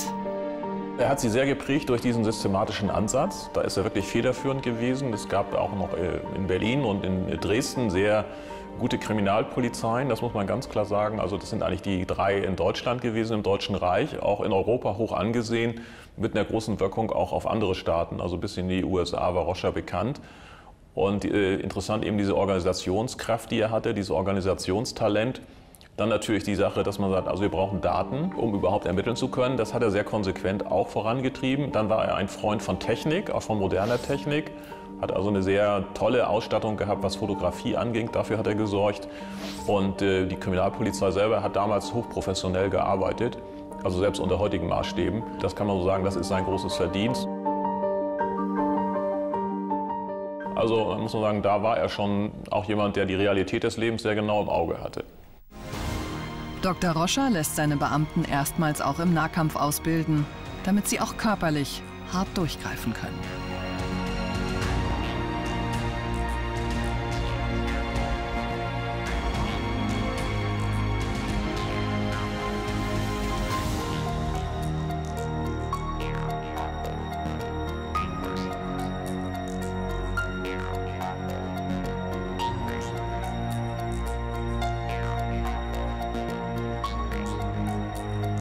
Er hat sie sehr geprägt durch diesen systematischen Ansatz. Da ist er wirklich federführend gewesen. Es gab auch noch in Berlin und in Dresden sehr gute Kriminalpolizeien, das muss man ganz klar sagen. Also das sind eigentlich die drei in Deutschland gewesen, im Deutschen Reich, auch in Europa hoch angesehen, mit einer großen Wirkung auch auf andere Staaten, also bis in die U S A war Roscher bekannt. Und äh, interessant eben diese Organisationskraft, die er hatte, dieses Organisationstalent. Dann natürlich die Sache, dass man sagt, also wir brauchen Daten, um überhaupt ermitteln zu können. Das hat er sehr konsequent auch vorangetrieben. Dann war er ein Freund von Technik, auch von moderner Technik. Hat also eine sehr tolle Ausstattung gehabt, was Fotografie anging. Dafür hat er gesorgt. Und äh, die Kriminalpolizei selber hat damals hochprofessionell gearbeitet. Also selbst unter heutigen Maßstäben. Das kann man so sagen, das ist sein großes Verdienst. Also muss man sagen, da war er schon auch jemand, der die Realität des Lebens sehr genau im Auge hatte. Doktor Roscher lässt seine Beamten erstmals auch im Nahkampf ausbilden, damit sie auch körperlich hart durchgreifen können.